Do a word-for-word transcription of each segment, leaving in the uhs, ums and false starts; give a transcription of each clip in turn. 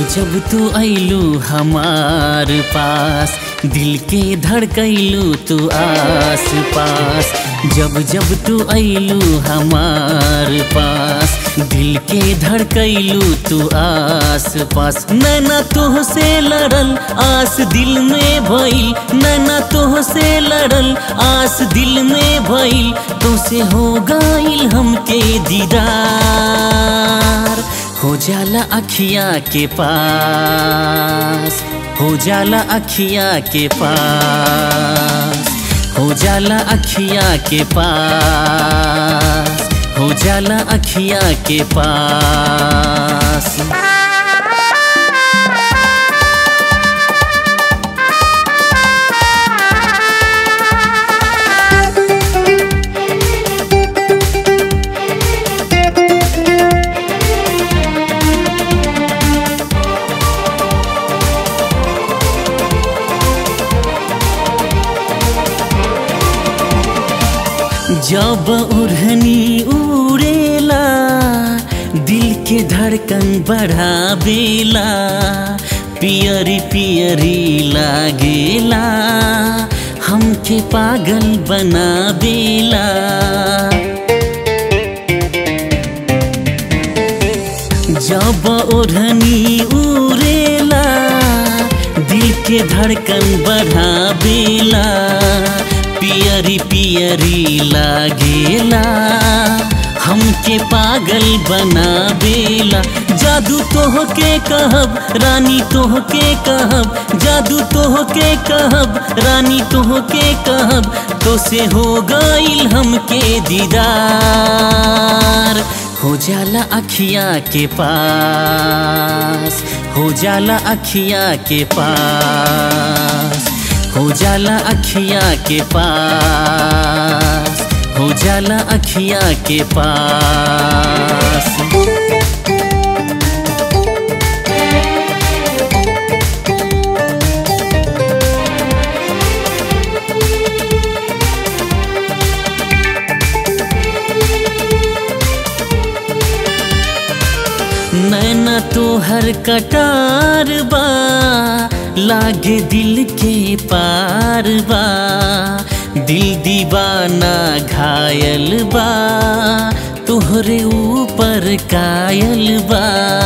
जब तू आइलू हमार पास, दिल के धड़कैलू तू आस पास। जब जब तू आइलू हमार पास, दिल के धड़कैलू तू आस पास। नैना तोह से लड़ल आस दिल में भइल, नैना तोह से लड़ल आस दिल में भइल। तो से हो गइल हमके दीदार, हो जाला अखिया के पास, हो जाला अखिया के पास, हो जाला अखिया के पास, हो जाला अखिया के पास। जब ओढ़नी उड़ेला दिल के धड़कन बढ़ावेला, पियरी पियरी लागेला हमके पागल बनावेला। जब ओढ़नी उड़ेला दिल के धड़कन बढ़ावेला, पियरी पियरी लागेला हमके पागल बनावेला। जादू तोह के कहब रानी तोह के कहब, जादू तोह के कहब रानी तोह के कहब। तो से हो गइल हमके दीदार, हो जाला अखिया के पास, हो जाला अखिया के पास, हो जाला अखिया के पास, हो जाला अखिया के पास। नैना तोहर कटार बा, लागे दिल के पार बा। दिल दीवाना घायल बा, तोहरे ऊपर कायल बा।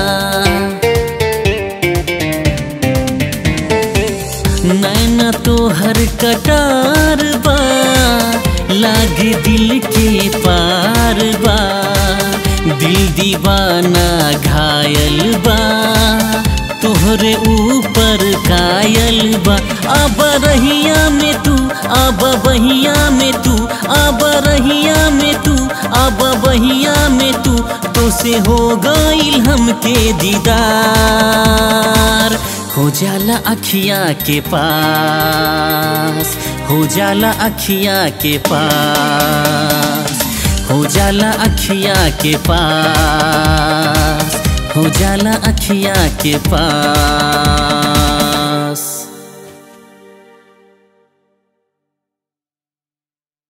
नैना तोहर कटार बा, लागे दिल के पार बा। दिल दीवाना घायल बा, तोहरे ऊपर कायल बा। अब रहिया में तू, अब बहिया में तू, अब रहिया में तू, अब बहिया में तू। तो से हो गइल हमके दीदार, हो जाला अखिया के पास, हो जाला अखिया के पास, हो जाला अखिया के पास, हो जाला अखिया के पास।